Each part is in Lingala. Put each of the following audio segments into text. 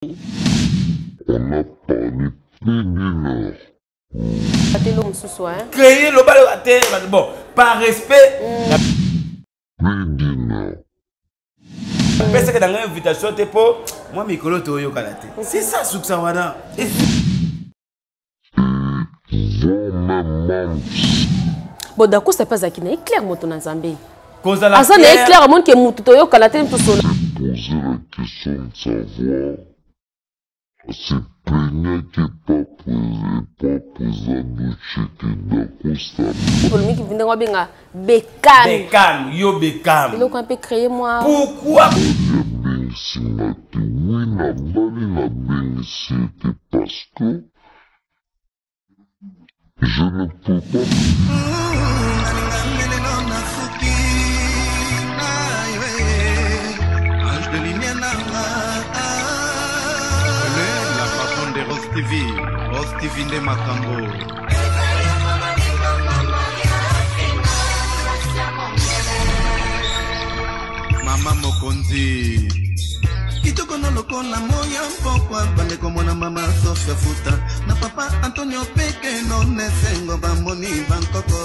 On a parlé plus d'une heure. Créer le bal à terre, bon, par respect. Plus d'une heure. Parce que dans l'invitation, t'es pas. Moi, mes collègues, tu as c'est ça, Souksawana. Bon, d'accord, c'est pas ça qui n'est clair, mon ton Zambé. Cause à la ça n'est clair, mon que Moutoyo Kalaté tout seul. Poser la question de savoir. C'est plaignant qui pas posé à Douche qui d'acosta. Pour le mec qui vient de bien, Bekam. Bekam, yo Bekam. Il a un peu créé moi. Pourquoi? Oui, la balle c'était parce que je ne peux pas. Rose TV de Makambo. Mama Mokonzi. Kitoko no lokola moya mpokwa bande komona mama Sofia Futa na papa Antonio Peke no nesengo bamoni bankoko.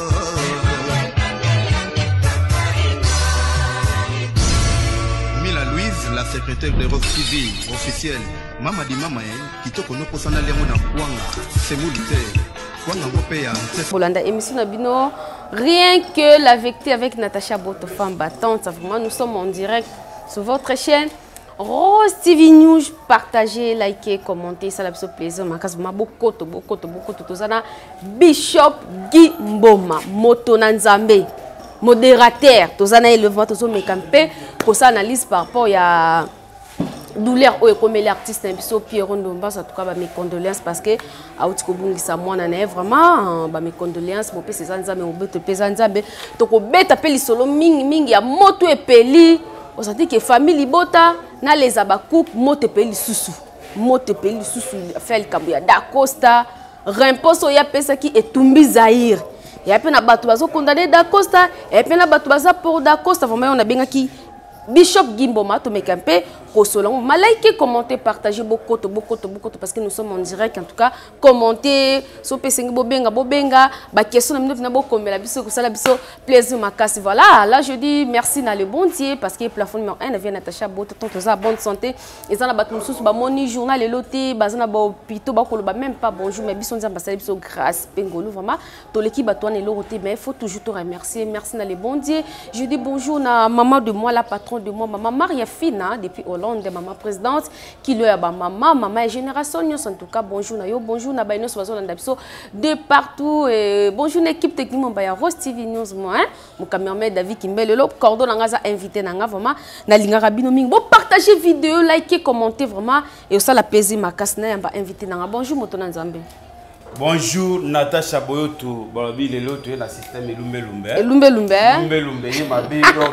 Mila Louise, la secrétaire de Rose TV officielle. Mama di mama kitoko no posana liango na kwanga semulite kwanga ngopea Bolanda émission Nabino, rien que la vérité avec Natacha Boto, femme battante. Vraiment, nous sommes en direct sur votre chaîne Rose TV News. Partagez, likez, commentez, ça fait plaisir. Ma case beaucoup tozana Bishop Guy Mboma Motona Nzambe modérateur tozana élevement tozo mekampe pour ça analyse par rapport à douleur ou comme l'artiste un peu Pierre Ndomba, en tout cas mes condoléances parce que à Outskobungisa moi na vraiment mes condoléances mon pèse zanza mais obeto pèse nzambe to ko beta peli solo mingi ya moto epeli on senti que famille bota na les abacoup moto epeli susu fait kambu ya Dacosta remposo ya pesa qui etumbi Zaire et puis na bato bazo condamné Dacosta et puis na bato baza pour Dacosta vraiment on a bien qui Bishop Gimboma to mekampe kosolong malaike commenter partager beaucoup parce que nous sommes en direct en tout cas commenter so pesengi bobenga ba question na mino bo komela biso ko sala biso plaisir makasi voilà là je dis merci na le bon Dieu parce que plafond numéro 1 vient Natacha Boto tant za bonne santé et ça na ba mususu ba moni journal eloté bazana ba hôpital ba koloba même pas bonjour mais biso nzamba sala biso grâce pengolo vraiment to l'équipe ba toi eloté mais il faut toujours te remercier merci na le bon Dieu je dis bonjour na maman de moi la patronne de moi maman Maria Fina depuis Hollande maman présidente qui lui a maman génération en tout cas bonjour na yo bonjour na baino so de partout et bonjour l'équipe techniquement ba Rose TV News moi mon cameraman David Kimbele le cordon nga invité na nga vraiment na linga rabino mingi bon partager vidéo liker commenter vraiment et ça la plaisir ma kasna ba invité na nga bonjour motona Nzambe. Bonjour Natacha Boyoto, balabi lelo to na système Lumbe ni mabe donc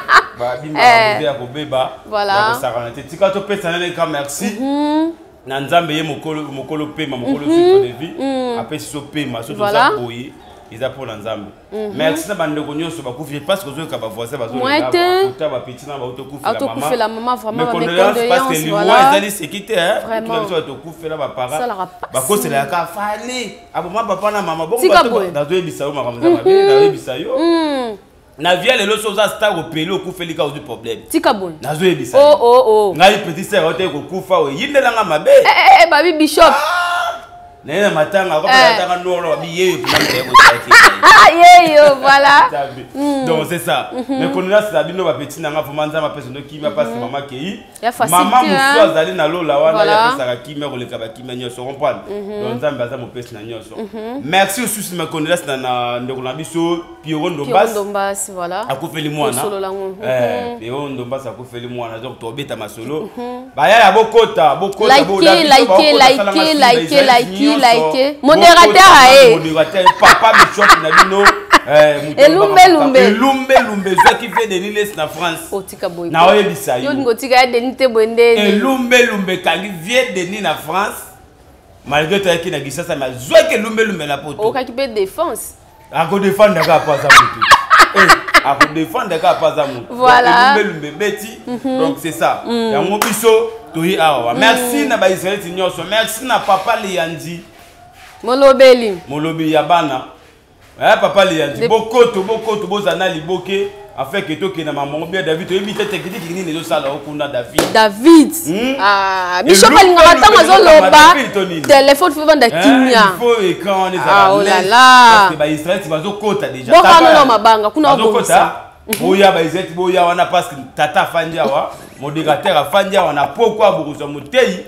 voilà merci na Nzambe ye mokolo pema mokolo suite de vie après so pema so za boye ils pour Nzambe merci na bande ko nyonso ba kufi parce que zo ka ba voisin ba zo la ba petit na ba auto kufi la maman vraiment mes condoléances parce que lui moi ils c'est quitté hein tout ça to kufi la ba para ba ko c'est la ka fali aboma papa na mama bon ba zo ebisa yo makamza mabe na ebisa yo na via les choses à star au pelo ku feli ka du problème tika bon na zo ebisa oh ngai petit sœur ote ko kufa we yindela nga mabe babi bishop Nena matanga ko matanga noro biye voilà donc c'est ça mais qu'on là c'est bino ba petit nanga vraiment nzama personne qui m'a passé maman ki maman muso azali na lola wana ya pesa ki me koleka ba ki menyo so comprendre donc nzamba za mo pesa na nyoso merci aussi me connait là na ndeko na biso Pierre Ndombas voilà akufeli mwana Pierre Ndombas akufeli mwana donc to beta masolo ba ya bokota like modérateur papa Bishop na bino Elumbe zo qui fait des niles na France na oyebisa yo ngotika denite bonde Elumbe kangi vie de ni na France malgré toi qui na gisasa ma zo que Elumbe na poto o ka ki pe défense a ko défendre ka pas ça a ko défendre ka pas ça voilà Elumbe beti donc c'est ça ya mo biso Toyi awa. Merci na ba Israël nyonso. Merci na papa Liandi. Molobeli. Molobi yabana. Papa Liandi. Bokoto bozana liboke. Afin que tu na maman bien David tu évite technique ni les sala okuna David. David. Ah, Bishop alinga batanga zoloba. Téléphone faut vendre kimia. Il faut écran les ah, oh là là. Parce que ba Israël tu vas kota déjà. Bon non mabanga kuna okota. Boya ba Israël boya wana parce que tata fandia wa modérateur afandia wana pourquoi bokuza mutei.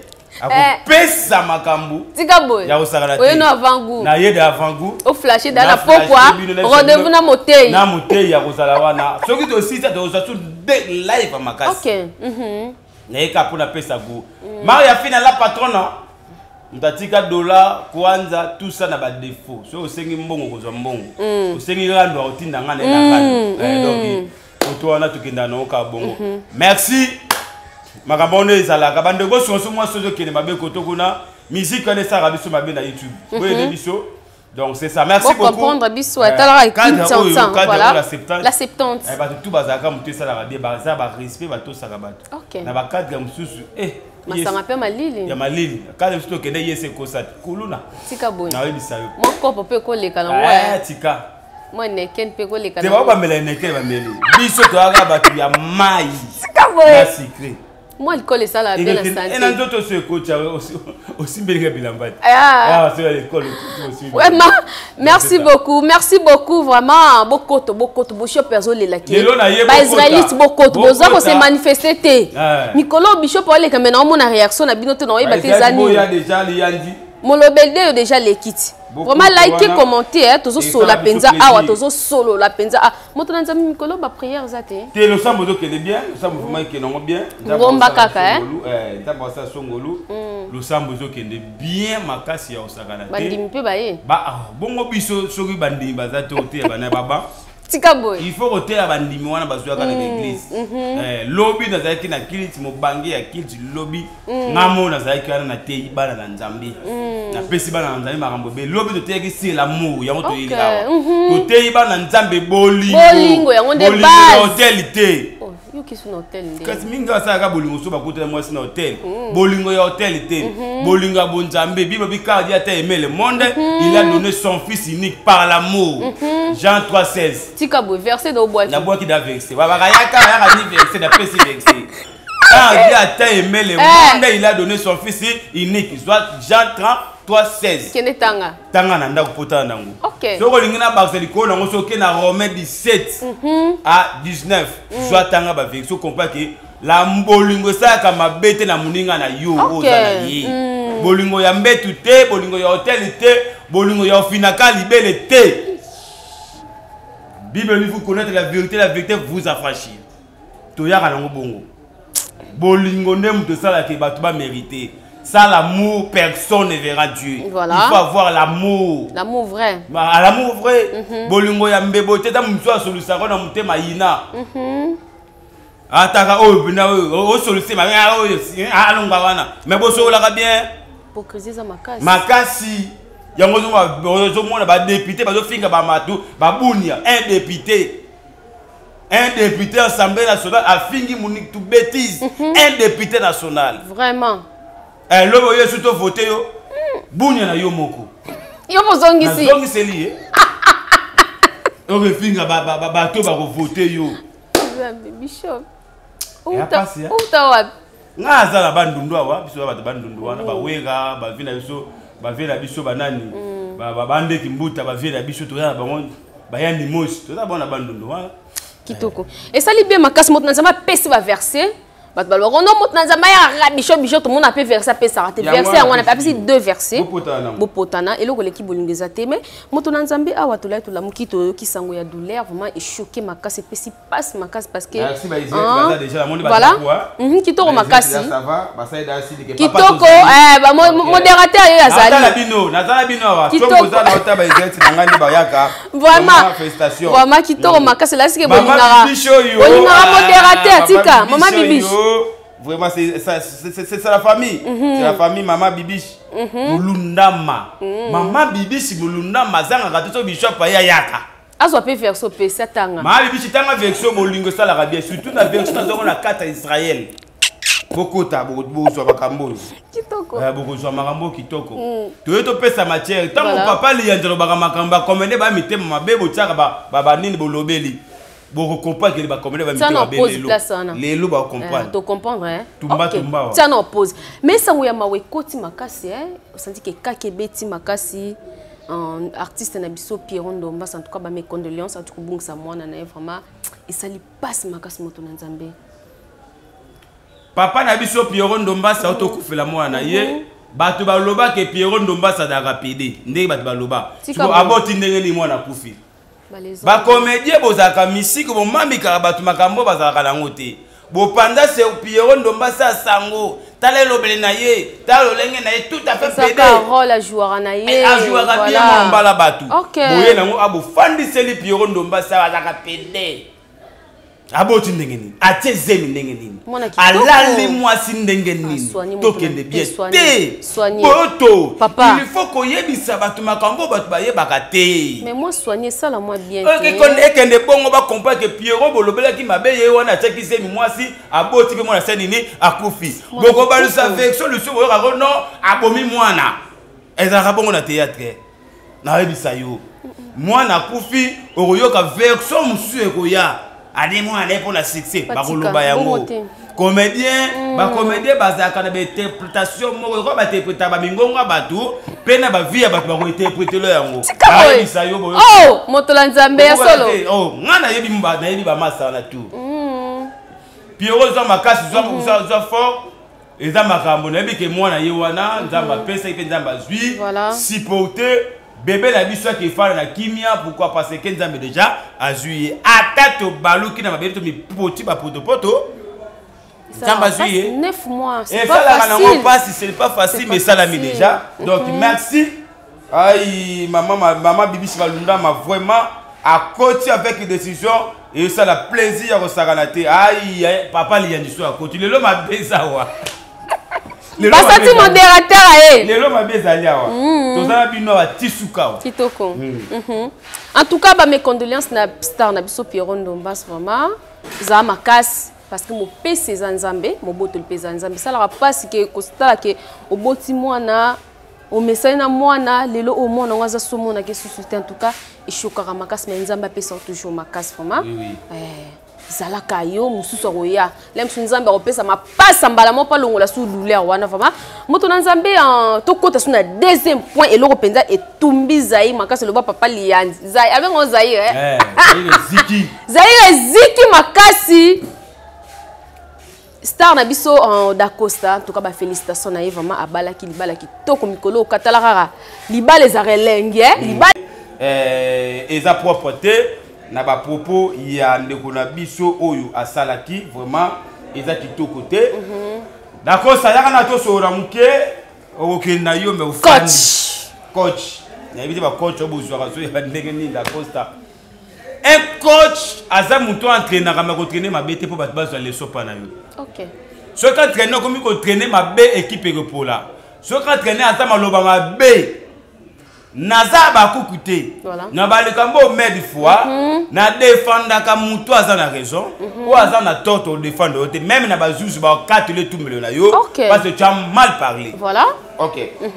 Pesa makambu tika boy ya osakala oyo no avangu na yede avangu o flasher dans pourquoi rendez-vous na motei ya kozala wana soki to sita to za tout de live makasi OK na eka pona pesa go Maria fina la patrona mtatika dollar kwanza tout ça na ba défaut so osengi mbongo kozwa mbongo osengi rando otinda ngana na kana donc otoana tukenda na oka bongo merci makambo ezalaka bande go sonso moi sozo kene mabe kotokuna musique on ça rabiso mabe na YouTube boye biso donc c'est ça merci beaucoup comprendre biso atala équipe 100 voilà la 70 ba tout bazaka mutu ça la radio baza ba respect ba to saka bato OK na ba cadre mususu masanga pe malili ya malili cadre mususu kende yese kosat kuluna tika boy na webisayo moko pope ko leka na moi tika moi neken pe ko leka na te ba mela neken ba meli biso to aga batu ya mai tika boy na secret moi l'école ça la bien la santé et dans d'autres ce coach aussi bien bilambati c'est l'école aussi ouais merci beaucoup vraiment beaucoup bishop perso les laki ba israélite beaucoup boza ko se manifester té mikolo bishop ole ka mena on a réaction na binoto na oyeba te zani il y a déjà liandi molobelde déjà les kits vraiment liker commenter tozo solo la penza awa tozo solo la penza moto na nzambi mikolo ba prière zate te le sambo zo kele bien le sambo vraiment que non bien ngomba kaka d'abord ça songolo le sambo zo kende bien makasi ya osakana te bandimi pe ba ye ba bongo biso soki bandimi bazate ote bana baba tika boy il faut roter la bandimi wana bazwa ka na l'église lobby na zaki na kiliti mo bangi ya kiliti lobby ngamo na zaki kana na te bana na nzambi na pesi bana na nzambi makambo be lobby to te ki l'amour yango to yila to te bana nzambe bolingo yango de base hotel te yo ki sur hotel ndé kasi minga sa ka bolingo so ba kotela moi na hotel bolingo ya hotel te bolingo ya bonzambe bibo bikadi ata aimer le monde il a donné son fils unique par l'amour Jean 3:16 tika boy verset do bois na bois qui da verset ba ba yaka ya ni verset na pesi verset quand Dieu a aimé le monde il a donné son fils unique soit Jean 3:16 kene tanga na ndako pota nango OK soko lingina ba seli ko nango soki na Romains 17 à 19 soit tanga ba verset comprend que la bolingo sa ka mabete na muninga na yo ozala yi bolingo ya mbetu te bolingo ya hotel te bolingo ya finaka libele te Bible vous connaître la vérité vous affranchir to yaka nango bongo bolingo ndem to sala ke batu ba mériter ça l'amour personne ne verra Dieu voilà. Il faut avoir l'amour vrai l'amour vrai bolingo ya mbebote ta mutso asolusa ko na mutema yina ataka o bina o solusi ma o alonga wana mais bo sola ka bien hypocrisie za makasi yango zo mona ba député ba zo finga ba matu ba bunia un député assemblée nationale a fingi monique tout bêtise un député national vraiment lobo yesu to voter yo bunia na yo moko yo bozongisi zongisi lié o be finga ba to ba ko voter yo bishop uta wapi ngaza na bandundu awa biso ba bandundu wana ba wega ba vina biso ba vina biso banani ba bande kimbuta ba vina biso to ya bango ba yandi mosi to za bona bandundu wana kitoko et ça li bien makasi mot na nzamba pesi ba verset bat ba logo no mot na nzamba ya bishop tout le monde a fait verset pesa te verset on a fait deux versets bopotana et loko l'équipe bolingeza te mais mot na nzamba awa to la to la mukito ki sango ya douleur vraiment et choqué makasi pesi passe makasi parce que merci ba izé déjà la monde voilà kitoko makasi ça va ba ça ida si de kitoko ba modérateur yo azali nazala bino wa chombo za na ota ba izé ngani ba yaka vraiment félicitations vraiment kitoko makasi la sike bolingara modérateur tika maman bibiche vraiment c'est la famille c'est la famille maman bibiche mulundama maman bibiche mulundama zanga katoto bishop ya yaka azo pe verso pe satanga maman bibiche tanga verso bolingo sala rabia surtout na verso na zona 4 Israël bokota bozwa makambo kitoko bokozwa makambo kitoko toye topesa matière ntango papa liyanzela baka makambo bakomende bamitema mabe botiaka banini bolobeli bokokomprendre ke bakomende bamitema mabe lelo bakomprendre tocomprendre tumba tia na oppose mais sango ya mawe ekoti makasi osandi ke kaka ebeti makasi artiste na biso Pierrot Ndombasa en tout cas ba mes condoléances à tout bungisa mwana na vraiment esali passe makasi moto na Nzambe. Papa na biso Pierrot Ndombasa otokufela mwana ye bato baloba ke Pierrot Ndombasa da rapide ndenge bato baloba so aboti ndenge ni mwana kufi ba comédien bozaka misiki bo mamika bato makambo bazaka nango te bo panda se Pierrot Ndombasa sango tala lobele na ye tala lolenge na ye tout à fait pédé ça rôle à jouer na ye a jouer bien mon bala bato boye nango abo fandi seli Pierrot Ndombasa bazaka pédé aboti ndenge nini atie zemi ndenge nini alali mwasi ndenge nini tokende bien te boto il faut koyebisa bato makambo bato bayebaka te mais moi soigner ça la moi bien ekende bongo ba comprendre que Pierrot bolobelaki mabe ye wana atiaki zemi mwasi aboti pe mwana sa nini akufi boko balusa avec solution boyoka ko non abomi mwana ezalaka bongo na théâtre nayebisa yo mwana akufi okoyoka version mosusu ekoya allez moi aller pour la succès bakoloba yango comédien ba comédien bazaka na interprétation moko ko ba interpréter ba mingonga batu pena ba vie ba ko interpréter lo yango ayebisa yo boyo moto la Nzambe ya solo ngana yebi mba na yebi ba masa na tout Pierrot zo makasi zo fort eza makambo na yebi ke mwana ye wana Nzamba pesa ipe Nzamba zui supporter bébé la biso qui fait la kimia pourquoi parce que Nzambe déjà a joué atato baluki na mabeli to mi poti ba poto Nzamba joué 9 mois c'est pas facile c'est pas facile mais ça l'a mis déjà donc merci aïe maman Bibi Sivalunda m'a vraiment à côté avec une décision et ça la plaisir au saganate aïe papa liandiso à côté le m'a bezawa basati modérateur lelo mabezali awa tozala bino ba tisuka kitoko en tout cas ba mes condoléances na star na biso Pierrot Ndombasa vraiment za makasi parce que mo pese za Nzambe mo boto le pese za Nzambe ça la passe que kostala que oboti mwana o message na mwana lelo au mwana waza somona que société en tout cas et chokara makasi mais Nzambe pese toujours makasi vraiment zalaka yo mususu roya lem Nzambe opesa mapasa mbala mo pa longola su lule wana vraiment moto na Nzambe to kota su na deuxième point et loko penza etumbi zai makasi loba papa lianzi zai abengo zai ziki ziki makasi star na biso d'Acosta en tout cas ba félicitations na vraiment abala ki libala ki toko mikolo katala rara libala za relenge libala eza propreté na ba propos ya ndeko na biso oyo asalaki vraiment eza kitoko te d'accord ça yaka na to sora muke okenda yo me coach na bidi ba coach obuzwa ka so ya ndenge ni d'Acosta un coach aza muto entraîner ka ko traîner mabete po bato bazwa leso pa na yo OK so ka traîner komi ko traîner mabe équipe repola so ka traîner ata maloba mabe naza bakukute na balekambo mede fois na défendaka muto aza na raison ou aza na tort au défendre même na bazuzu ba 4 le tout na yo parce que tu as mal parlé voilà OK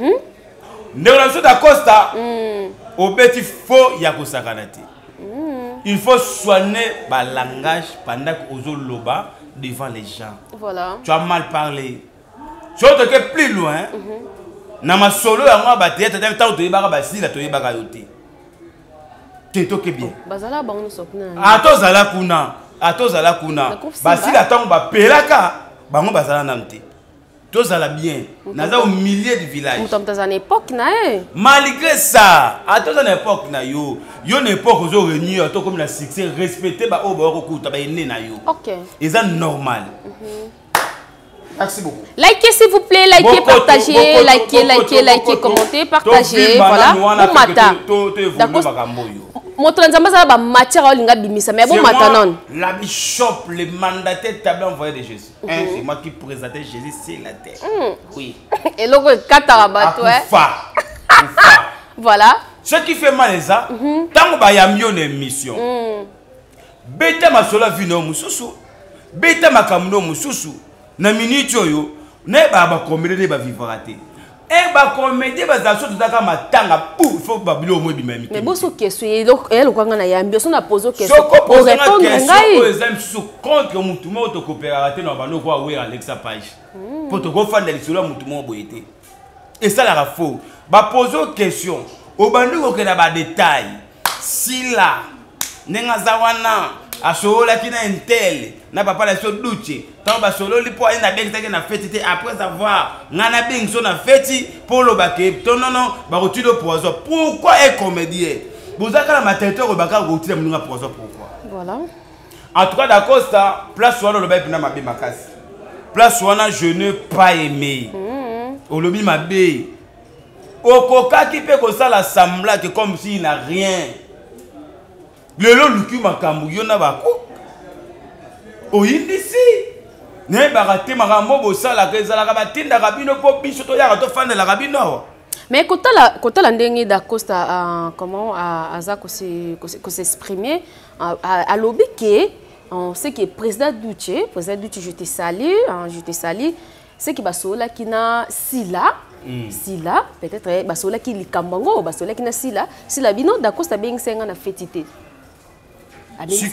Ndeko d'Acosta au petit faux ya kosakana te il faut soigner ba langage pendant que ozo loba devant les gens voilà tu as mal parlé je te plus loin na masolo yango ba tete tant to yebaka basila to yebaka yote te bien bazala bango sokuna atozala kuna basila tant ba pelaka bango bazala namte tozala bien naza au milieu du village mutamtaza na époque na malgré ça atozala na époque na yo na époque zo réunir to comme la succès respecter ba obo ko kuta ba ene na yo OK eza normal. Merci beaucoup. Likez s'il vous plaît, likez, partagez, likez, commentez, partagez. Voilà. Bon matin. D'accord. Moto Nzamba ça ba matière olinga bimisa mais bon matin non. La bishop, le mandataire table envoyé de Jésus. C'est moi qui présentais Jésus sur la terre. Oui. Et logo katarabato Voilà. Ce qui fait mal ça, tant ba ya mieux une mission. Beta masola vino mususu. Beta makamuno mususu. na minute oyo ne ba comédie ba vivre te et ba comédie ba za so tutaka matanga pou faut ba bilo mo bimami mais boso question elle ko ngana yambi so na poser question pour répondre ngai aux amis sous contre mutu mo to coopérater na bano ko we Alexa Page pour to go fanda lisolo mutu mo boyete et ça la faux ba poser question au bandu ko na ba détail si là nenga zawana asola kina intel na papa la so duche tant ba solo li po ina beng take na fête après avoir ngana beng so na fête pour le baké non non ba retirer le poison pourquoi est comédien bozaka la matériel baka retirer munga poison pourquoi voilà en tout cas d'accord ça place wana le ba pina mabe makasi place wana je ne pas aimé olobi mabe okoka ki pe ko sala semblant que comme s'il n'a rien. Le long luki makambu yona bako. Oyindisi. Ne barate makambo bosala kezala ka batinda kabino po biso to yaka to fanda la kabino. Mais kota la ndenge d'Acosta comment aza ko s'exprimer à lobby que on sait que président Duce je te salue c'est qui basola qui na sila peut-être basola qui likambango basola qui na sila bino d'Acosta beng senga na fetité. C'est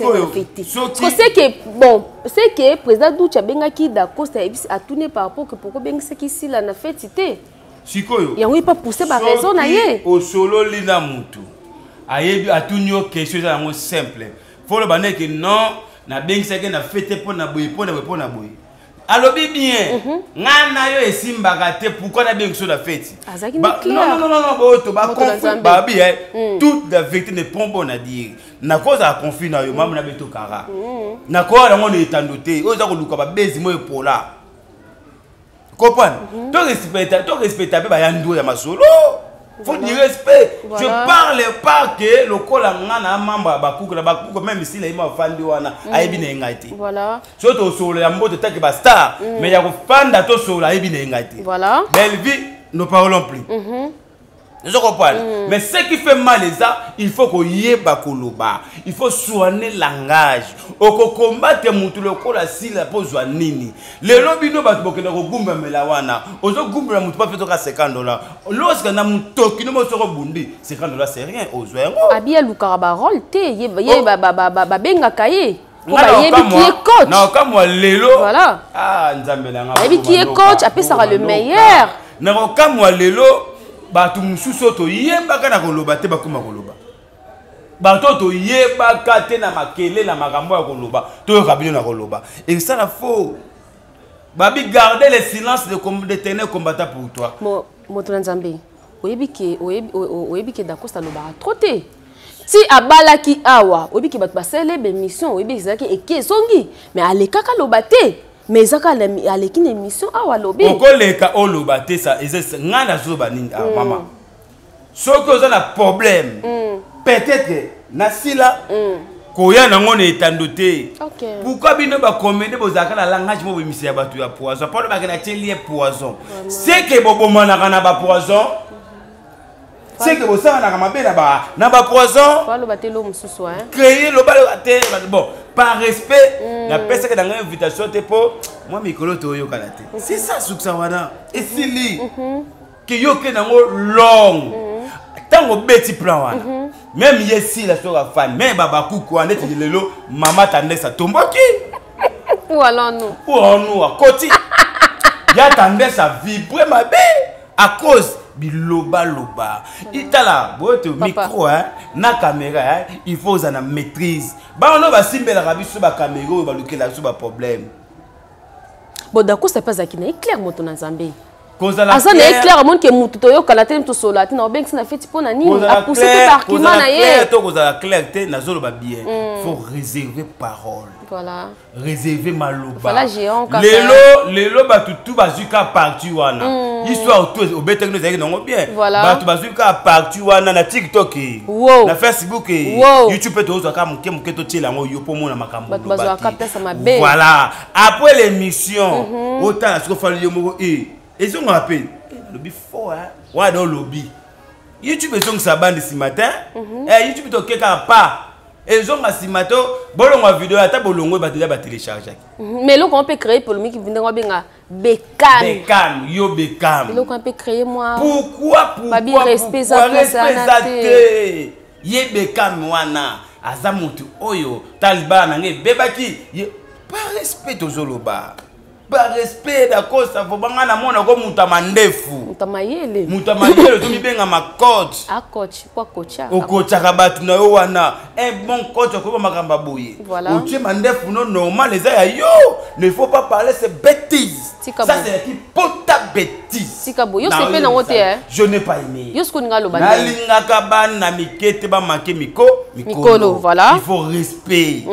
que bon, c'est que président Duce benga ki d'Acosta a tourné par rapport que pourquoi benga c'est qui sila na fetité. Sikoyo. Ya oui pas pousser ba raison na ye. Au solo lina mutu. Ayebi atunyo question ça mo simple. Faut le baner que non na benga c'est que na fete pour na boy. Alobi bien. Ngana yo esimba gate pourquoi na benga so na fete. Non boto ba conflit ba bien. Toute la vérité ne prend bon à dire. Na cause à conflit na yo mamu na beto kara. Na ko na ngone etandote. Oza ko luka ba bezi mo epola. Comprendre? Tu respectes ba yando ya masolo. Faut du respect. Je parle pas que le kola ngana mamba bakuko même si la ima fandi wana ayebi na ngati. Voilà. Surtout solo ya mbote take ba star mais ya ko fanda to solo ayebi na ngati. Voilà. Belle vie, nous parlons plus. Je comprends. Mais ce qui fait mal ça, il faut qu'on y ait bakoloba. Il faut soigner le langage. Oko combattre mutu le kola si la pose nini. Les lobby no bat bokena ko gumba melawana. Ozo gumba mutu pas fait $50. Lorsque na mutu ki no mo soko bundi, $50 c'est rien. Ozo ngo. Abia lukara ba rôle te ye ba benga kaye. Ko ba yebi ki est coach. Na comme lelo. Voilà. Ah nzambe na nga. Yebi ki est coach, après ça sera le meilleur. Na comme lelo batu mususu to yebaka na koloba te bakuma koloba bato to yebaka te na makele na makambo ya koloba to kabino na koloba et ça la faux babi garder le silence de tenir combattant pour toi moto nzambe oyebi ke d'Acosta loba trop te si abalaki awa oyebi ke bato basele be mission oyebi ezaki ekezongi mais alekaka loba te mais ça quand aleki na émission awa lobi okoleka oloba te ça ezese ngana zoba nini maman soko oza na problème peut-être na sila koya nango na etandote pourquoi bino ba comédie bozaka na langage mo bimisi ya bato ya poison pas ba kana telier poison c'est que bobomana kana ba poison c'est que bosana na mabe na ba poison pas le batelo mususu hein créer le bal bon par respect la personne qui dans invitation te pour moi mikolo to yo kalate c'est ça suksa wana et sili que yo ke nango long tango beti plan wana même yesi la sora fan mais baba kuku ande ti lelo mama tendance tomboki ou alors nous à côté ya tendance à vibrer ma bé à cause biloba loba itala boto micro hein na caméra hein il faut ça na maîtrise ba on va simbela rabiso ba caméra ba lukela so ba problème bon d'accord c'est pas ça qui est clair moto na Nzambe kozala asa na clair mon que mutu to yo kala te to sola te na obengi na feti pona nini a pousser par argument na ye to kozala clair te na zolo ba bien faut réserver parole voilà réserver maloba voilà géant ka lelo ba tout bazuka parti wana histoire tout obete nous ezaki nango bien bato bazuka parti wana na TikTok na Facebook YouTube to ozaka muke to tiela ngo yo po mona makambo bato bazuka pesa mabe voilà après l'émission autant la soko fali yo moko ils ont appelé le before hein ouais dans lobby YouTube ils ont sa bande ce matin et YouTube to keka pas Et zonga simato, bolongo vidéo ata bolongo ba déjà ba télécharger. Mais là on peut créer polémique qui vient benga Beckham. Beckham, yo Beckham. Et là on peut créer moi. Pourquoi respect ça Ye Beckham wana azamutu oyo Taliban nge bebaki pas respect tozoloba. Pas respect d'accord ça faut banga na mona ko mutamandefu. Mutamayele. Mutamayele to mi benga ma coach. Ah coach, quoi coacha? O coacha kabatu na yo wana. Un bon coach ko makamba boye. Voilà. O tie mandefu non normal les ya yo. Ne faut pas parler ces bêtises. Ça c'est qui pota bêtise. Sikabo yo se fait na wote hein. Je n'ai pas aimé. Yo sko nga lo ba. Na linga kabana na mikete ba manke mikolo voilà. Il faut respect.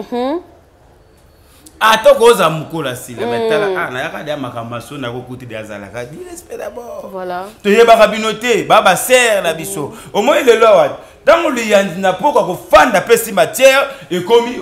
Attends, goza mukola sila metala na yaka dia makamaso na ko kuti dia zala ka di respect d'abord. Voilà. To yeba kabinote baba ser na biso. Au moins le lord dans le yandi na poko ko fanda pesi matière et commis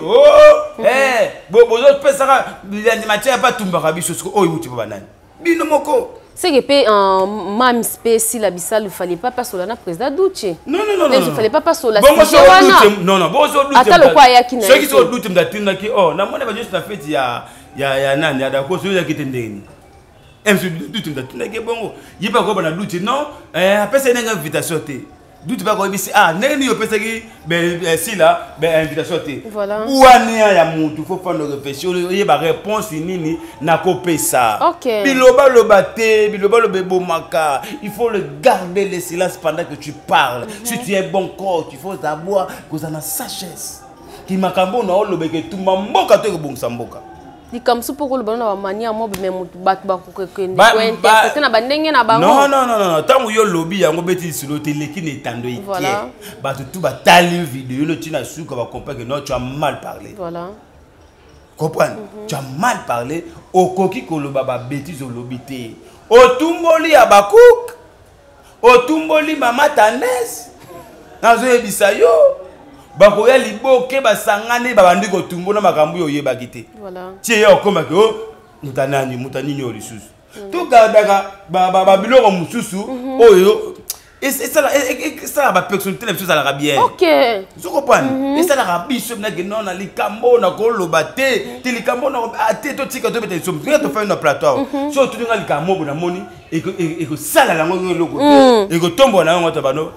bozo pesa yandi matière pas tumba ka biso ko oyo muti banani. Bino moko. C'est que mam spécial la bissal il fallait pas passer là président Douche. Non. Il fallait pas passer là. Non, bozo Douche. Attends le quoi yakina. Ceux qui sont Douche m'datina ki na mona ba juste la fête ya nani ya dako so ya kitendeni. Monsieur Douche m'datina ki bongo. Yipa ko bana Douche non, après c'est une invitation té. Douche ba ko bisi neni yo pesa ki si là invitation té. Voilà. Ouania ya mutu faut faire une réflexion, yeba réponse nini na ko pesa. OK. Biloba lobe maka. Il faut le garder le silence pendant que tu parles. Si tu es bon coach, il faut savoir que tu as une sagesse. Qui makambo na lobe ke tumba mboka to ko bongsa mboka. Di comme ça pour le bon na mania mo be mutu bat ba ko interpréter na bandenge na bango. Non. Tant yo lobby yango beti silo teleki ne tando ite. Voilà. Ba tout ba tali vidéo le tina su ko va comprendre que non tu as mal parlé. Voilà. Comprends? Tu as mal parlé au koki ko lo baba bêtise au lobby te. O tumboli abakouk. O tumboli mama Tanès. Nazo yebisa yo. Bakoya liboke basangane babandi ko tumbola makambu yo yeba kité. Voilà. Tie yo koma ko mutani nyo lisusu. To gadaka ba biloko mususu oyo et ça la personnalité la chose à la bien. OK. Tu comprends? Et ça la biso na que non na likambo na ko lobate, te likambo na ate to tika to bete somme. Tu vas te faire un plateau. So tu nga likambo na moni et que ça la ngo loko. Et que tombo na ngo to bano.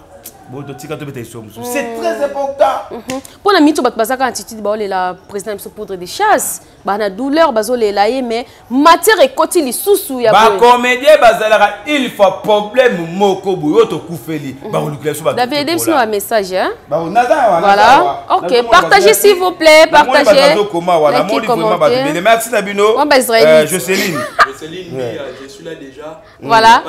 C'est très important. Pour la mito bazaka attitude ba la président se poudre de chasse ba na douleur bazo le laye mais matière ekoti li susu ya ba comédien bazalaka il faut problème moko boyo to kufeli ba olukela so ba David Edem un message hein voilà OK partagez s'il vous plaît partagez merci Nabino Jocelyne je suis là déjà voilà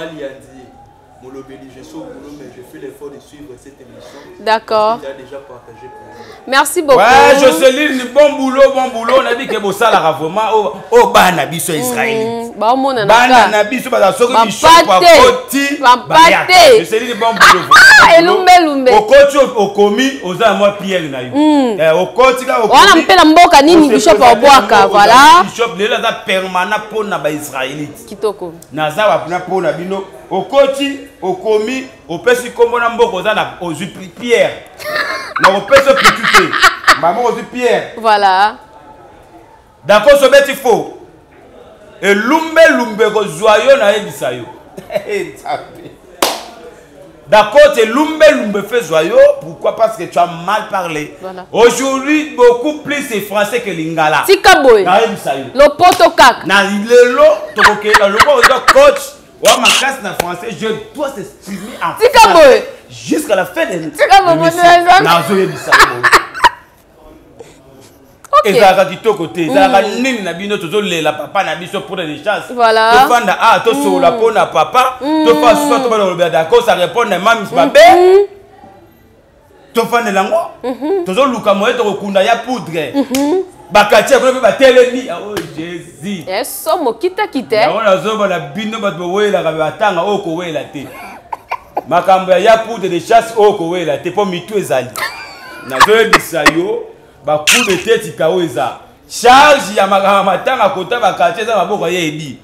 je suis au boulot, mais je fais l'effort de suivre cette émission. D'accord. Déjà partagé pour merci beaucoup. Ouais, Jocelyne, bon boulot. On a dit que vous ça la vraiment au bana biso Israël. Ba mona bana biso ba soki biso kwa koti. Jocelyne bon boulot. Elumbe. Au koti au komi oza moi Pierre na yo. Au koti ka au komi. On appelle mboka nini bishop obwaka voilà. Bishop le la permanent pour na ba Israélite. Kitoko. Naza wa pour na bino. Au koti, au komi, au pesi kombo na mboko za au Pierre. Na au pesi petite. Maman au Pierre. Voilà. D'accord, ce bête il faut. Et lumbe ko joyeux na ebisa yo. D'accord, c'est lumbe fait joyeux. Pourquoi? Parce que tu as mal parlé. Voilà. Aujourd'hui, beaucoup plus c'est français que lingala. Tikaboy. Na ebisa yo. Le potokak. Na lelo to ko ke le coach. Ouais, ma classe en français, je dois s'exprimer en français jusqu'à la fin de l'émission. Et ça a dit tout côté. Ça a dit na bino toujours la papa na biso pour des chances. Voilà. Tu fanda to so la pour na papa, tu fais soit to ba d'accord ça répond na mam babé. Tu fanda lango. Toujours luka moye to kunda ya poudre. Bakatia ko ba telemi oh Jésus. Eso mokita kite. Na zoba na bino ba wela ka batanga oko wela te. Makambo ya poudre de chasse oko wela te po mitu ezali. Na zo bisa yo ba coup de tête ka oza. Charge ya matanga kota bakatia za maboko ye ebi.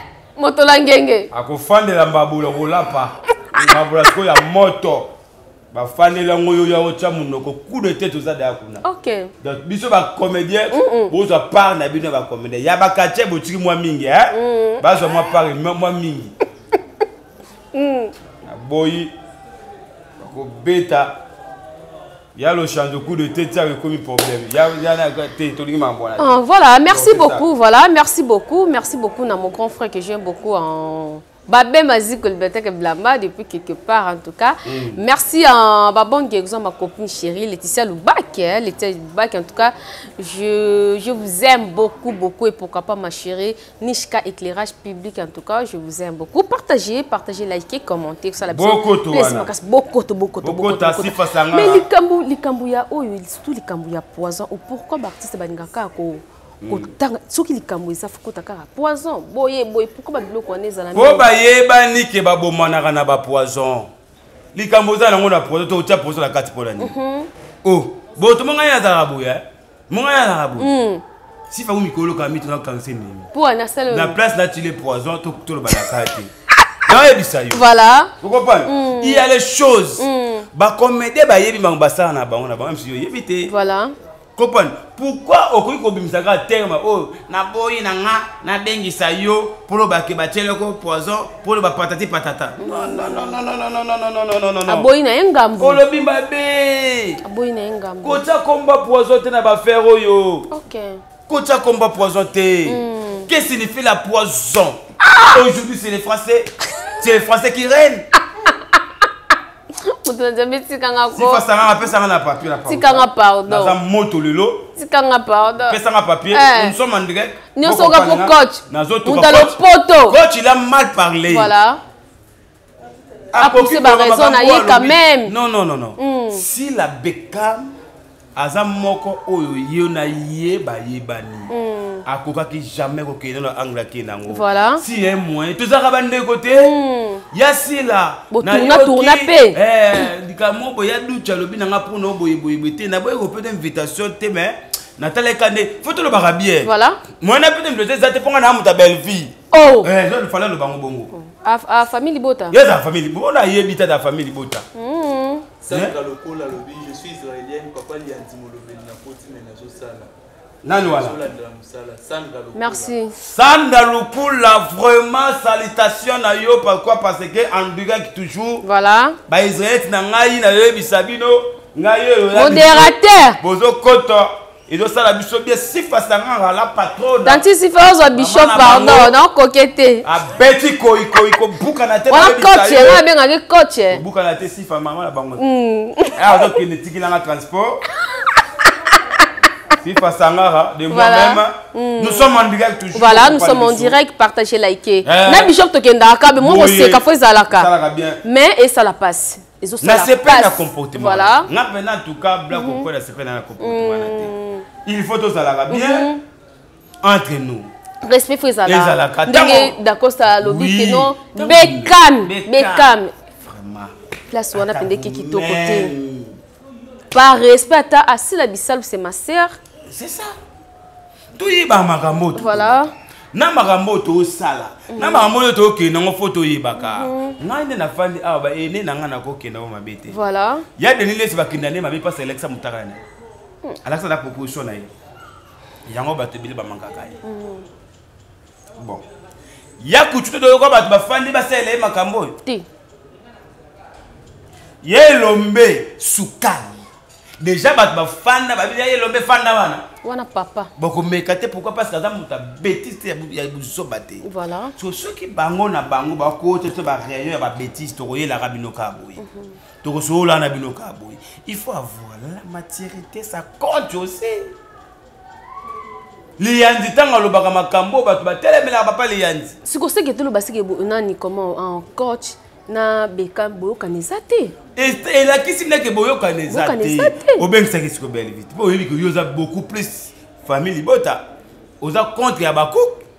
Moto la ngenge. Akofandela mbabula kolapa. Mbabula ko ya moto. ba fanela ngoyo ya ocha munoko coup de tête oza da kuna. OK. Donc biso ba comédien bozo part na bino ba comédien. Ya ba kache botiki moi mingi hein. Bazo moi part moi mingi. Na boyi ko beta. Ya le change de coup de tête ça comme problème. Ya na tête to lingi voilà, merci beaucoup. Voilà, merci beaucoup à mon grand frère que j'aime beaucoup en Babé Mazik le Blamba depuis quelque part en tout cas. Merci à Babon Guézon, ma copine chérie, Laetitia Loubak. Laetitia Loubak, en tout cas, je vous aime beaucoup et pourquoi pas ma chérie. Nishka éclairage public, en tout cas, je vous aime beaucoup. Partagez, likez, commentez. Ça, beaucoup. Mais les Kambouya, surtout les Kambouya poison, pourquoi l'artiste Baningaka ceux qui les ça faut poison boye pourquoi babilo connaît la faut bayeba ni ke babomana na ba poison likamboza na ngona poison to tia poison la kati polani oh boto monga ya zarabuya si fa mikolo ka mitu na cancer ni pour na salle na place na tile poison to le balakati na ebisayo voilà vous comprenez il y a les choses ba comédie ba yebi mangba na bango na bango monsieur yebite voilà. Pourquoi au coup bimisaka terme oh na boyi na nga na bengisa yo pour bake batele ko poison pour ba patati patata non aboyi na engambo ko lo bimba be aboyi na engambo ko tsa komba poison te na ba faire yo OK ko tsa komba poison te qu'est-ce que signifie la poison aujourd'hui c'est les Français qui règnent. Si Fasanga appelle ça un papier la pardon. Dans un moto lelo. Pardon. Pesa papier. Nous sommes en direct. Nous sommes pour coach. Nous coach il a mal parlé. Voilà. A poussé ma raison na quand même. Non. Si la Beckham Azam moko oyo yona yeba yebani. Akoka ki jamais ko kena na angla kenango. Voilà. Si un moyen tout ça bande côté. Yasi la na tourna pe. Dikamo boya ducha lobi na nga pour no boyebete na boye ko peut invitation te mais Nathalie Kane faut te le barabie. Voilà. Moi na peut me ça te ponga na muta belle vie. Oh. Je fallait le bango bongo. A famille Bota. Yes, la famille Bota yebita da famille Bota. Sandra Lokola lobi je suis israélien papa lianzi molobeli na poti na zo sala. Nani wala. Merci. Sandra Lokola vraiment salutation na yo pourquoi parce que en direct toujours. Voilà. Ba Israël na ngai na yo bisabino ngai yo. Modérateur. Bozo koto. Et donc ça la bishop bien si Fasanga la patronne. Dans si fa bishop pardon non coqueté. A beti ko buka na tête. On coach là bien avec coach. Buka na tête si fa maman la bango. Ah donc il netiki na transport. Si Fasanga de moi-même nous sommes en direct toujours. Voilà, nous sommes en direct, partagez, likez. Na bishop tokenda ka mais moi c'est ka faut zalaka. Ça bien. Mais et ça la passe. Na c'est pas un comportement. Voilà. Na en tout cas black ou quoi c'est pas un comportement. Il faut tous aller bien entre nous. Respect faut zala. D'accord ça lobby que non. Beckham. Vraiment. Place où on a pendé qui côté. Par respect à si la bissal c'est ma sœur. C'est ça. Tout y ba makambo. Voilà. Na makambo to sala. Na makambo to ke na photo yibaka. Na inde na fandi aba ene na ngana ko ke na mabete. Voilà. Ya de nile se bakindane mabe pas Alexa Mutarane. Alexa la proposition na ye. Yango bato bili ba mangaka ye. Bon. Ya kuchuto do ko bato ba fandi ba sele makambo. Ti. Ye lombe sukali. Déjà ba fanda ba bili ye lombe fanda wana. Wana papa. Boko mekate pourquoi parce que ça muta bêtise ya buso baté. Voilà. So ceux qui bango na bango ba ko te ba réunion ba bêtise to koyela rabino ka boy. To ko so la na bino ka boy. Il faut avoir la maturité, ça compte aussi. Lianzi tanga lo baka makambo ba to ba telemela papa lianzi. Siko se ke to lo basike nani comment en coach na Beckham boyo kanizate. Et la qui s'est que boyo kanezate. Au ben ça qui se belle vite. Boyo que yoza beaucoup plus famille Bota. Oza contre ya bakou.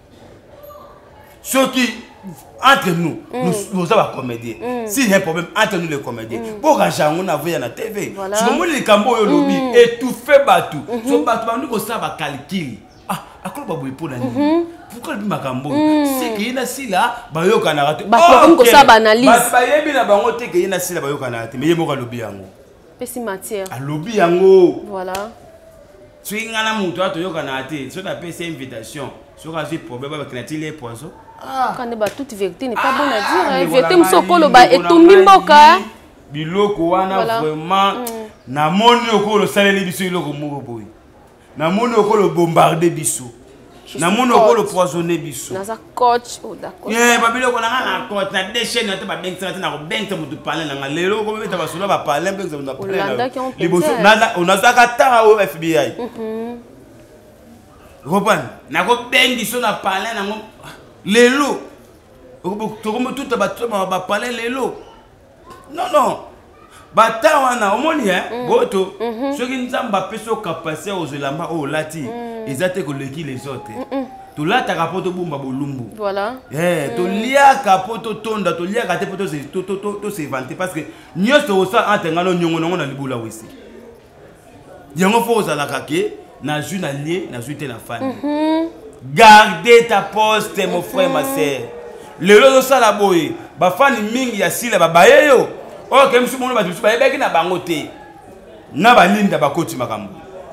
Ceux qui entre nous nous sommes comédiens. S'il y a un problème entre nous les comédiens. Pour ranger on a vu na TV. Si on les cambo yo lobby et tout fait batou. So batou nous ko ça va calcul. Ah akolo ba boye pona nini pourquoi bi makambo c'est que ina sila ba yokana raté ba ko ça ba analyse ba yebi na bango te que ina sila ba yokana raté mais yemo ka lobi yango pesi matière a lobi yango voilà tu ngana muto ato yokana raté so na pesi invitation so ka j'ai problème ba kinati les poisons quand ba toute vérité n'est pas bonne à dire vérité musokolo ba etumbi mboka biloko wana vraiment na moni okolo saleli biso iloko moko boy na moni okolo bombarder biso na moni okolo poisonner biso na za coach oh d'accord ba biloko na coach na deux chaînes na ba bengsa na ko bengsa mutu parler na lelo ko beta basula ba parler bengsa mutu parler liboso na onazaka tara au FBI Robin na ko bengi so na parler na lelo tokomo tout ba parler lelo non bata wana omoni boto soki nzamba peso capacité ozolamba o lati ezate ko leki les autres to lata kapoto bumba bolumbu voilà to lia kapoto tonda to lia kate poto to se vanter parce que nyoso osa antengano nyongo nongo na libula wisi yango fo ozala kake na ju na lie na ju te na fan gardez ta poste mon frère ma sœur le lo ça la boye ba fan mingi ya sila ba bayeyo oh que monsieur mono ba biso ba yebeki na bango te na ba linda ba koti makambo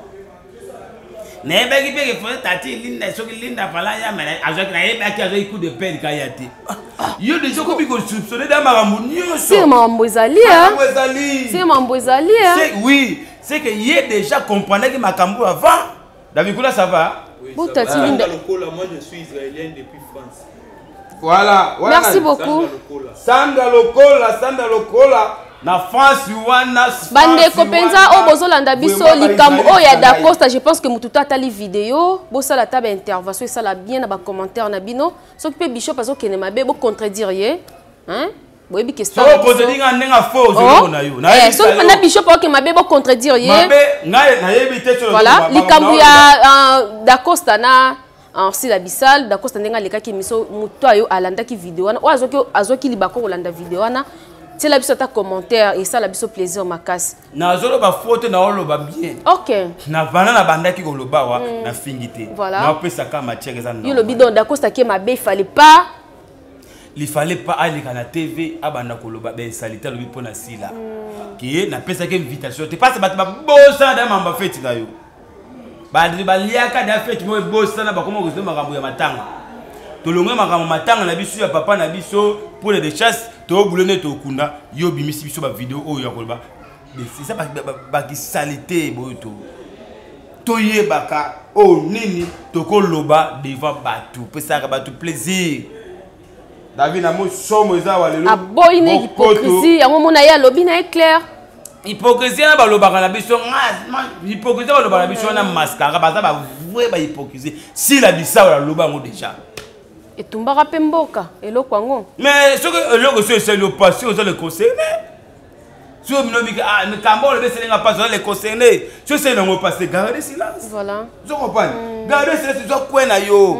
na yebeki pe ke fo tati linda soki linda fala ya mena azoki na yebeki azo coup de peine ka ya te yo de joko bi ko soupçonner da makambo nyoso c'est mambo ezali c'est mambo ezali c'est oui c'est que y déjà comprenait que makambo avant David Kula ça va bon tati linda moi je suis israélien depuis France. Voilà. Merci beaucoup. Sanda lokola na France wana bande kopenza o bozolanda biso likambo o ya Dacosta je pense que mututa tali vidéo bo sala taba intervention ça la bien na ba commentaire na bino so pe bishop azo kene mabe bo contredire hein boyebi question so contredire ndenga faux zo na yo na so na bishop o ke mabe bo contredire mabe ngai na yebi te so voilà likambo ya Dacosta na en si la bisal Dacosta ndenga lekaki miso muto ayo alanda ki vidéo wana o azoki libako olanda vidéo wana c'est la biso ta commentaire et ça la biso plaisir makasi na zolo ba faute na oloba bien OK na bana na bandaki ko loba wa na fingité voilà. Na pesa ka matière za yo lobi donc Dacosta ki mabe il fallait pas aller à la TV abanda ko loba ben salita lobi pona sila ki na pesa ke invitation te passe ba bosa da mamba fete na yo ba liaka da fete mo bosa na ba komo ko makambo ya matanga tolonga makambo matanga na biso ya papa na biso pour les chasses to boulone to kunda yo bimisi biso ba vidéo oyo ya koloba c'est ça ba ki salité boyo to yebaka o nini to ko loba devant batu pesa ka batu plaisir David na mo somo za walelo aboy ne hypocrisie ya mona ya lobi na clair hypocrisie na ba lobaka na biso hypocrisie ba lobaka na biso na mascara ba za ba vrai ba hypocrisie si la bisa la loba ngo déjà et tumbaka pemboka eloko yango mais ce que eloko c'est le passé aux le concerné si on me dit ah mais kambo le bese nga pas les concerné ce c'est le passé garder silence voilà tu comprends garder silence tu quoi na yo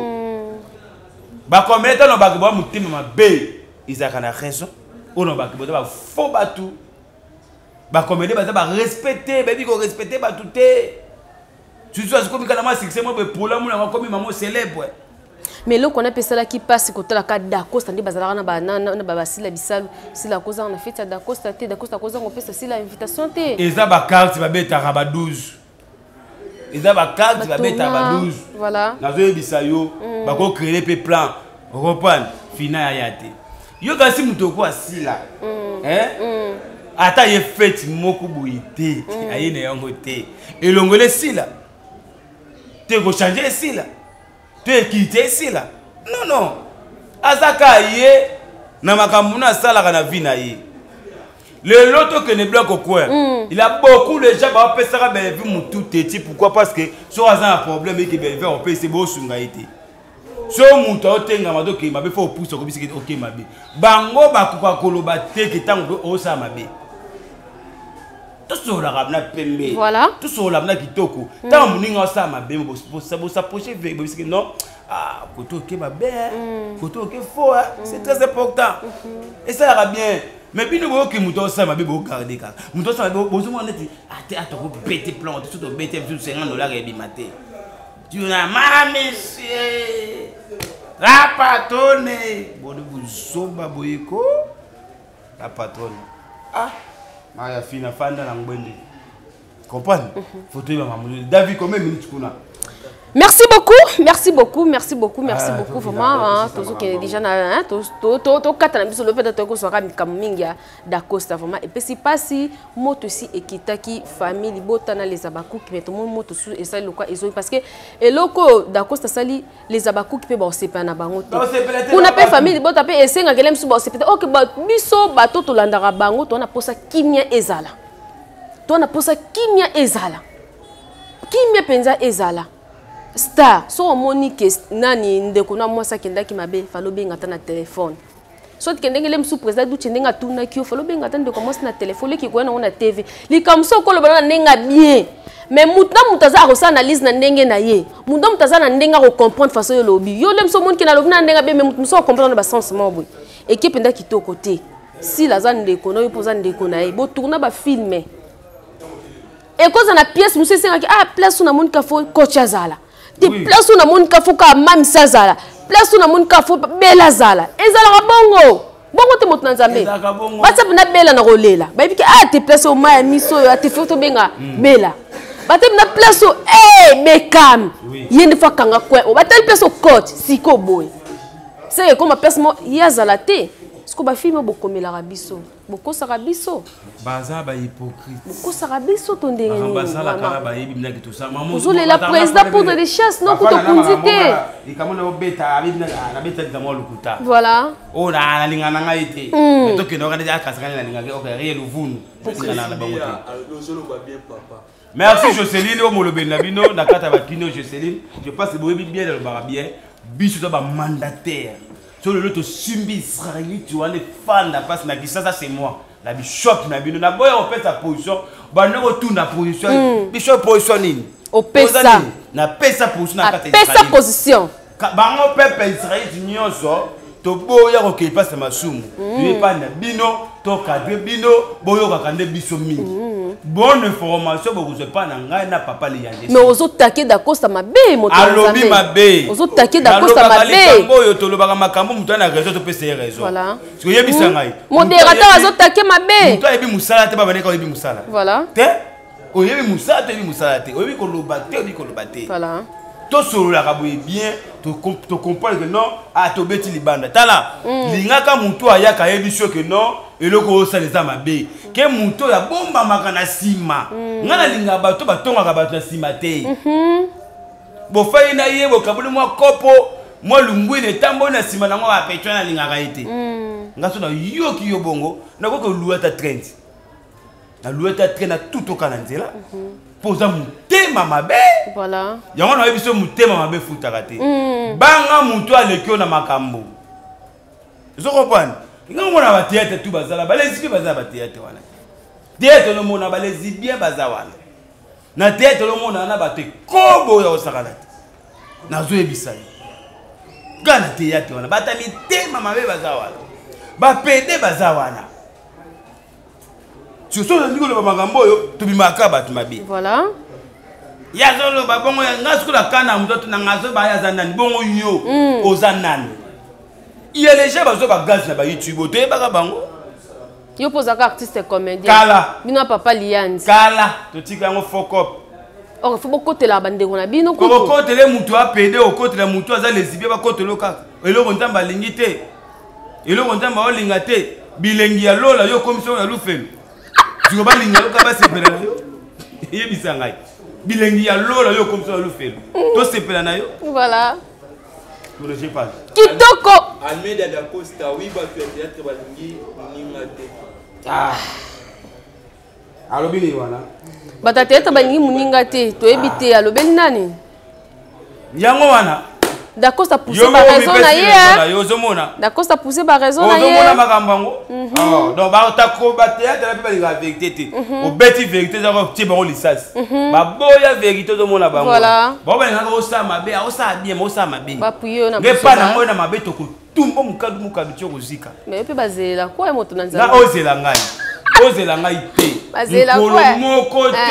ba combien temps on ba ba mutima mabe izaka na raison on ba ba faux batu ba combien ba respecter ba ko respecter ba tout tu sais comme quand moi succès moi pour la moi comme maman célèbre mais là qu'on a pensé là qui passe côté la carte Dacosta ndi bazala na ba sila bisalu sila koza na fête Dacosta koza on peut sila invitation te eza ba carte ba beta ba 12 eza ba carte ba beta ba 12 voilà nazo yebisa yo ba ko créer pe plan reprendre final ya te yo kasi muto ko asila ata ye fête moko boyité ayene yango te elongole sila te ko changer sila te quitter sila non azaka ye na makambo na sala kana vina ye le loto que ne bloque quoi il a beaucoup de gens ba pesaka belle vie mutu teti pourquoi parce que so aza un problème et que belle vie on peut c'est beau sunga été so mutu otenga mato ke mabe faut pousser ko bisiki OK mabe bango ba kuka koloba te ke tango o sa mabe tout sur la rabna pembe voilà tout sur la rabna kitoko tant muninga sa mabe bo s'approcher vers bisiki non ah koto OK mabe koto OK faux c'est très important et ça ira bien mais bino bo ki muto sa mabe bo garder ka muto sa mabe bo zo mo neti ate atoko péter plan tout to bete $50 et bimate Tu n'as pas, monsieur. La patronne. Bon, vous boyeko. La patronne. Ah, ma fille n'a pas d'angbendi. Comprends? Faut te dire, David, combien de minutes qu'on a? Merci beaucoup, merci beaucoup, merci beaucoup, merci beaucoup. Vraiment, tous ceux qui déjà na, tous quatre na biso le fait de te consommer comme mingia d'Acosta vraiment. Et puis si pas si moto si ekita qui famille libota na les abakou qui met tout le monde moto sous et ça le quoi ils ont parce que et loco d'Acosta sali les abakou qui peut bon c'est pas na bango. On appelle famille libota pe esenga kelem sous bon c'est peut-être OK ba biso bato to landara bango to na posa kimia ezala. To na posa kimia ezala. Kimia penza ezala. Star, so monique nani ndeko na mwasa kendaki mabe falo benga ta na téléphone. So kendenge lem sous président du chendenga tuna kio falo benga ta ndeko mwasa na téléphone ki ko na TV. Li kam so ko lo bana nenga bien. Mais mutna mutaza ko sa analyse na ndenge na ye. Munda mutaza na ndenga ko comprendre façon yo lobi. Yo lem so mon ki na lobi na ndenga bien mais mutso comprendre ba sens mo boy. Équipe nda ki to côté. Si la zone ndeko no yo poza ndeko na ye, bo tourna ba filmer. Et cause na pièce monsieur senga ki ah place na mon ka fo coach azala. Des places où na mon kafo ka mam sazala, place où na mon kafo bela zala. Ezala bongo. Bongo te mot na nzambe. Basa na bela na rolela. Ba biki ah te place au maya miso ya te foto benga bela. Ba te na place au bekam. Yende fa kanga kwa. Ba te place au coach siko boy. C'est comme place mo yazala te. Sko ba film bokomela rabiso. Boko sarabiso. Baza ba hypocrite. Boko sarabiso ton ndenge. Baza la kala ba yebi mna tout ça. Maman. Vous la président pour des chasses non kuto kunzite. Et comme on beta abi na beta ndamo lukuta. Voilà. Oh na linga na ngaite. Mais to ke no kana ja kasanga na linga OK rien luvunu. Linga na bango te. Lozolo ba bien papa. Merci Jocelyne o molobe na bino na kata ba kino Jocelyne. Je pense boyebi bien le bara bien. Biso to ba mandataire. Sur le lot Sumbi Israélite, tu vois les fans de la passe, ça c'est moi. La bishop na bino na boya opé sa position, ba na retourne na position. Bishop position nini? Opesa. Na pesa position na kata Israélite. Pesa position. Ba ngo peuple Israélite nyonso to boya ko ke passe masumu. Tu pas na bino to cadre bino boyo ka kande biso mingi. Bonne information bo vous pas na ngai na papa le yande. Mais ozo taquer d'Acosta mabe moto. Alobi mabe. Ozo taquer d'Acosta mabe. Boyo to lobaka makambo mutu na réseau to pesa raison. Voilà. Parce que yebisa ngai. Modérateur ozo taquer mabe. Mutu yebi musala te ba bane ko yebi musala. Voilà. Te o yebi musala te yebi musala te. O yebi ko lobate o yebi ko lobate. Voilà. To solo la kaboye bien to comprendre que non a to beti libanda. Tala lingaka mutu ayaka yebi sio que non eloko osaleza mabe. Que muto ya bomba makana sima ngana linga bato batonga ka bato na sima te bo fayi na ye bo kabuli mwa kopo mwa lungwine tambo na sima na mwa petwa na linga ka ite ngaso na yoki yo bongo na ko luata trend na luata trend na tout kana nzela poza mutema mabe voilà yango na yebiso mutema mabe futaka te banga muto alekio na makambo zo comprendre. Quand on a un théâtre, tout bazala, les bien bazala théâtre wana. Théâtre le monde a les bien bazala. Na théâtre le monde a battu kobo ya osakala. Na zo ebisali. Gana théâtre wana, batami tema mabe bazala. Ba pede bazala wana. Tu so ndiko le makambo yo, tu bimaka batu mabe. Voilà. Ya zo lo babongo ya ngasko la kana mtoto na ngazo ba ya zanani bongo yo ozanani. Il y a les gens qui ont gaz na YouTube, tu es pas bango. Yo pose un artiste comédien. Kala. Bino papa Lianzi. Kala, tu tika ngo fokop. Oh, faut beaucoup te la bande na bino ko. Ko ko tele mutu a pédé au côté la mutu za lesibia ba ko tele ka. Elo kontamba lingité. Elo kontamba o lingate. Bilengi ya lola yo commission ya lufelu. Tu ko ba linga ka ba sepela na yo. Yebisa ngai. Bilengi ya lola yo commission ya lufelu. To sepela na yo. Voilà. Je sais pas. Kitoko. Almeida d'Acosta, oui, bah tu as théâtre balingi muningate. Ah. Alobini wana. Bata théâtre balingi muningate, to ebité alobeli nani? Yango wana. d'Acosta poussé par raison na ye. D'Acosta poussé par raison na ye. Ozomona makambango. Donc ba ta ko ba théâtre la pe la vérité. Au beti vérité za ko ti bango lisas. Ba boya vérité ozomona bango. Voilà. Ba ba ngaka osa mabe, osa bien, osa mabe. Ba puyo na. Nge pa na ngona mabe to ko tumbo mukadu tio kozika. Mais pe bazela quoi moto na nzala. Na ozela ngai. Ozela ngai te. Bazela quoi? Moko te.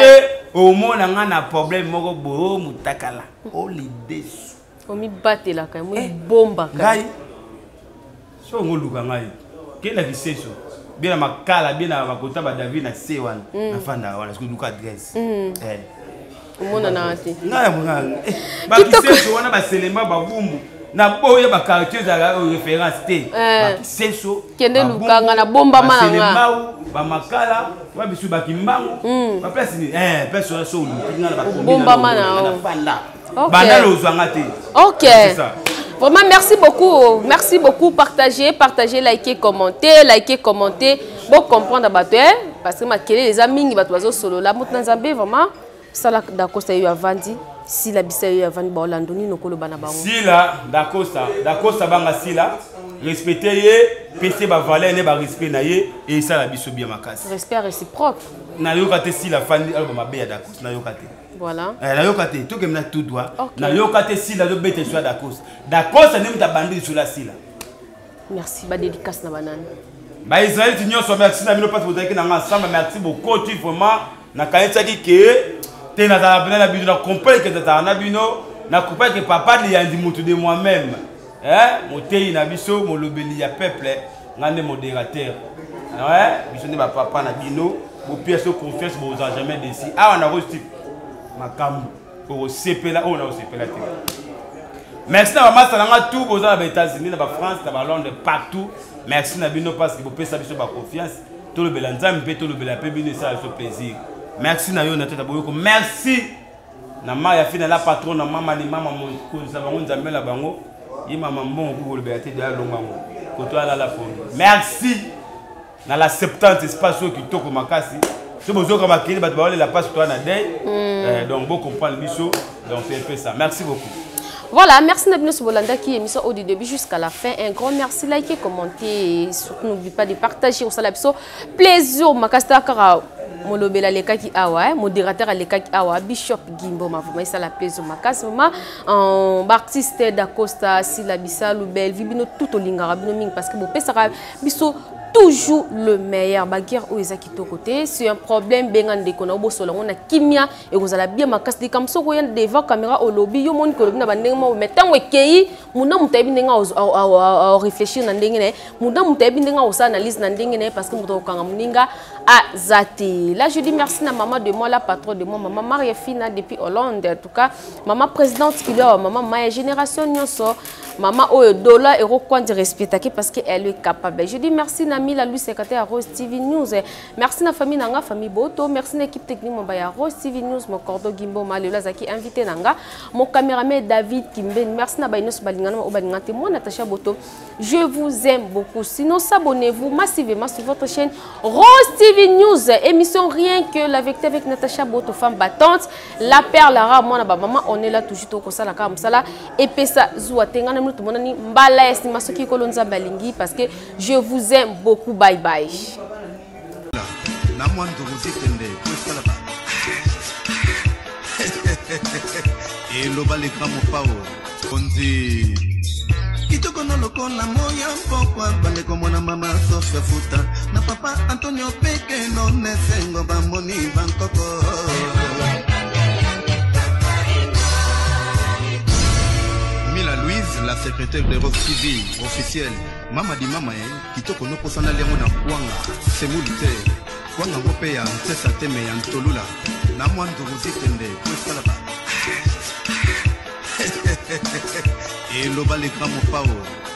au moins on a un problème moko bo mutakala o l'idée o mi batela ka mo bomba ka so ngoluka ngai kena kiseso bien makala bien makota ba David na sewan na fanda wana parce que luka adresse omona na ate ngai mwana ba kiseso wana ba selema ba bumbu na boye ba quartier za référence te ba kiseso kende lukanga na bomba mana ba makala ba bisu ba kimbangu ba place ni personne so lukanga ba bomba mana na fanda banda lo zwanga te. OK. Vraiment, merci beaucoup. Partagez, likez, commentez. Bon, comprendre parce que les amis, ils solo là. Maintenant, vraiment, ça là, d'accord, ça y a vendu. Si la bissa y a vendu, bon, l'andoni, nous collons banaba. Si là, d'accord, ça banga si là. Respectez, PC ba valeur, ne ba respect na ye et ça la biso bien ma casse. Respect réciproque. Na yo kate si la fan, alors ma bé d'accord, na yo kate. Voilà. Na yo kate, tout comme na tout droit. Na yo kate si la do bête soit d'accord. D'accord, ça n'aime ta bandit sur la si là. Merci, ba dédicace na banane. Ba Israël tu nyonso merci na bino pas vous dire que na ensemble merci beaucoup tu vraiment na kaisa ki ke te na za bina na bino na comprendre que ta na bino na comprendre que papa li yandi mutu de moi-même. Motei na biso molobeli ya peuple ngane modérateur. Biso ne ba papa na bino, bo pièce confiance bo za jamais desi. Ah on a reçu makambo pour sepela on a sepela te. Merci na maman salanga tout bo za na États-Unis na ba France na ba Londres partout. Merci na bino parce que bo pesa biso ba confiance. To le belanza mpe to le bela pe bino ça so plaisir. Merci na yo na tata boyoko. Merci na ma ya fina la patron na mama ni mama mon ko za bango nzambe la bango. Merci. Dans la 70 espace qui toko makasi. Si vous avez remarqué, vous avez la passe toi na day. Donc vous comprenez biso. Donc c'est ça. Merci beaucoup. Voilà, merci Nabino Sobolanda qui est mis au début jusqu'à la fin. Un grand merci, likez, commentez, et surtout n'oubliez pas de partager au salabiso. Plaisir, makasta kara. Molobela leka ki awa modérateur leka ki awa Bishop Gimbo ma vraiment ça la plaisir makas maman artiste d'Acosta Silabisa Lubel vibino tout olingara bino ming parce que bo pesara biso toujours le meilleur baguerre ou ezaki to côté c'est un problème bengande kona bo solo on a kimia et vous allez bien makas de comme so koyen devant caméra au lobby yo mon ko na bandenge mo metango ekei muna mutabi ndenga au réfléchir na ndenge ne muna mutabi ndenga au analyse na ndenge ne parce que muto kanga muninga à Zati. Là, je dis merci à maman de moi, la patronne de moi, maman Marie-Fina depuis Hollande. En tout cas, maman présidente qui est maman Maya Génération Nyonso, maman Oedola et Rokwan de respecter parce qu'elle est capable. Je dis merci à Mila, lui secrétaire à Rose TV News. Merci à la famille Nanga, famille Boto. Merci à l'équipe technique à Rose TV News, mon cordo Gimbo Malela Zaki invité Nanga, mon caméraman David Kimben. Merci à Bainos Balingana, Obalingate, moi Natacha Boto. Je vous aime beaucoup. Sinon, s'abonnez-vous massivement sur votre chaîne Rose TV News, émission rien que la vérité avec Natacha Boto, femme battante, la perle rare, moi, maman, on est là toujours au Sala Kamsala, et Pesa Zouatenga, nous tout le monde, Mbala estimation qui colonza balingi, parce que je vous aime beaucoup, bye bye. Et l'oba les grands pao, on dit. Kitoko no lokola moya mpokwa bande ko mwana mama Sofia Futa na papa Antonio Peke no nesengo bamoni bankoko Mila Louise la secrétaire de Rock TV officielle mama di mama kitoko no posana lengo na kwanga semulite kwanga ngope ya ntesa teme ya ntolula na mwandu ruzitende kwesala ba Et l'oba les grands pao